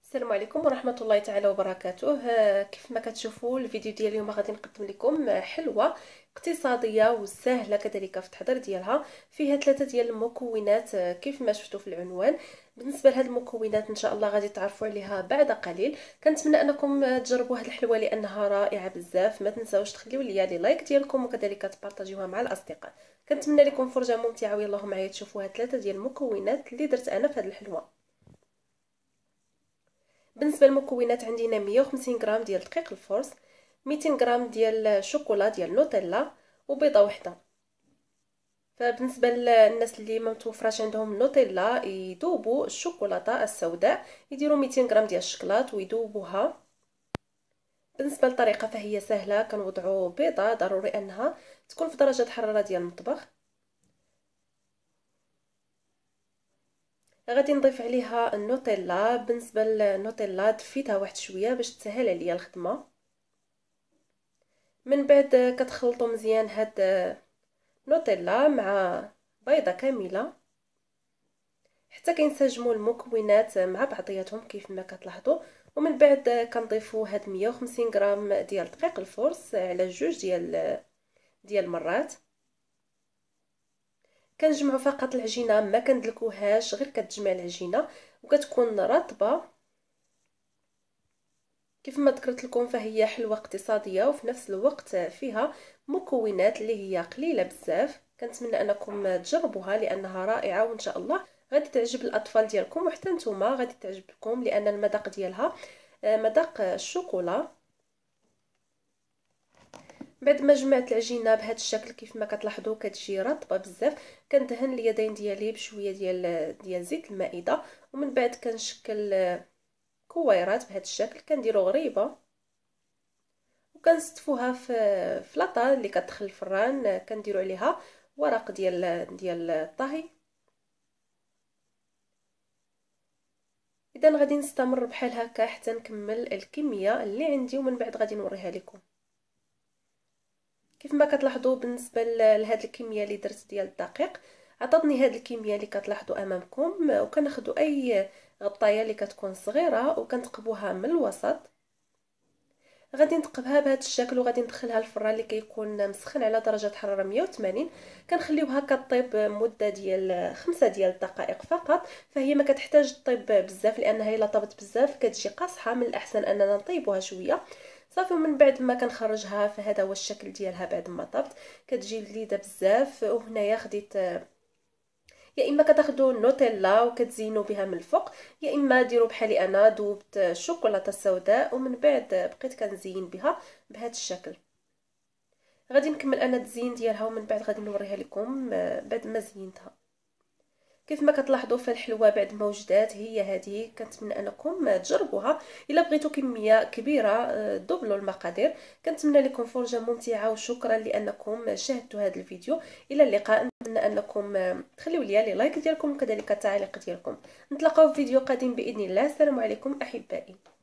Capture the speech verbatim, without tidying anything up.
السلام عليكم ورحمه الله تعالى وبركاته. آه، كيف ما كتشوفوا الفيديو ديال اليوم غادي نقدم لكم حلوه اقتصاديه وسهله كذلك في التحضير ديالها. فيها ثلاثه ديال المكونات آه، كيف ما شفتوا في العنوان. بالنسبه لهاد المكونات ان شاء الله غادي تعرفوا عليها بعد قليل. كنتمنى انكم آه، تجربوا هاد الحلوه لانها رائعه بزاف. ما تنساوش تخليو لي لي لايك ديالكم وكذلك تبارطاجيوها مع الاصدقاء. كنتمنى لكم فرجه ممتعه ويلا معايا تشوفوا هاد ثلاثه ديال المكونات اللي درت انا في هاد الحلوه. بالنسبه للمكونات عندنا مية وخمسين غرام ديال دقيق الفرص، ميتين غرام ديال الشوكولا ديال نوتيلا، وبيضه واحده. فبالنسبه للناس اللي ما متوفراش عندهم نوتيلا يذوبوا الشوكولاته السوداء، يديروا ميتين غرام ديال الشكلاط ويذوبوها. بالنسبه للطريقه فهي سهله. كنوضعوا بيضه ضروري انها تكون في درجه حراره ديال المطبخ. غادي نضيف عليها النوتيلا. بالنسبه للنوتيلا دفيتها واحد شويه باش تسهل عليا الخدمه. من بعد كتخلطوا مزيان هاد نوتيلا مع بيضه كامله حتى كينسجموا المكونات مع بعضياتهم كيف ما كتلاحظوا. ومن بعد كنضيفوا هاد مية وخمسين غرام ديال دقيق الفرص على جوج ديال ديال المرات. كنجمعوا فقط العجينه، ما كندلكوهاش، غير كتجمع العجينه وكتكون رطبه. كيف ما ذكرت لكم فهي حلوه اقتصاديه وفي نفس الوقت فيها مكونات اللي هي قليله بزاف. كنتمنى انكم تجربوها لانها رائعه وان شاء الله غادي تعجب الاطفال ديالكم وحتى نتوما غادي تعجبكم لان المذاق ديالها مذاق الشوكولا. بعد ما جمعت العجينه بهذا الشكل كيف ما كتلاحظوا كتجي رطبه بزاف، كندهن اليدين ديالي بشويه ديال ديال زيت المائده ومن بعد كنشكل كويرات بهذا الشكل. كنديروا غريبه وكنستفوها في في لاطا اللي كتدخل الفران. كنديروا عليها ورق ديال ديال الطهي. اذا غادي نستمر بحال هكا حتى نكمل الكميه اللي عندي ومن بعد غادي نوريها لكم. كيف ما كتلاحظوا بالنسبه لهاد الكميه اللي درت ديال الدقيق عطاتني هاد الكميه اللي كتلاحظوا امامكم. وكناخذوا اي غطايه اللي كتكون صغيره وكنتقبوها من الوسط. غادي نتقبها بهذا الشكل وغادي ندخلها الفران اللي كيكون مسخن على درجه حراره مية وثمانين. كنخليوها كطيب مده ديال خمسة ديال الدقائق فقط. فهي ما كتحتاج طيب بزاف لانها الا طابت بزاف كتجي قاصحه. من الاحسن اننا نطيبوها شويه صافي. ومن بعد ما كنخرجها فهذا هو الشكل ديالها بعد ما طابت. كتجي لذيذه بزاف. وهنايا خديت يا اما كتاخذوا النوتيلا وكتزينوا بها من الفوق، يا اما ديروا بحالي انا ذوبت الشوكولاته السوداء ومن بعد بقيت كنزين بها بهذا الشكل. غادي نكمل انا التزيين ديالها ومن بعد غادي نوريها لكم بعد ما زينتها. كيف ما كتلاحظوا في الحلوه بعد ما وجدات هي هذه. كنتمنى انكم تجربوها. الا بغيتوا كميه كبيره دوبلوا المقادير. كنتمنى لكم فرجه ممتعه وشكرا لانكم شاهدتوا هذا الفيديو. الى اللقاء. نتمنى انكم تخليوا لي لي لايك ديالكم وكذلك التعليق ديالكم. نتلاقاو في فيديو قادم باذن الله. السلام عليكم احبائي.